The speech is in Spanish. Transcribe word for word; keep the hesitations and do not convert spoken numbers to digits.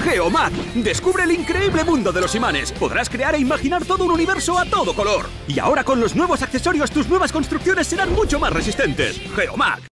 Geomag. Descubre el increíble mundo de los imanes. Podrás crear e imaginar todo un universo a todo color. Y ahora con los nuevos accesorios tus nuevas construcciones serán mucho más resistentes. Geomag.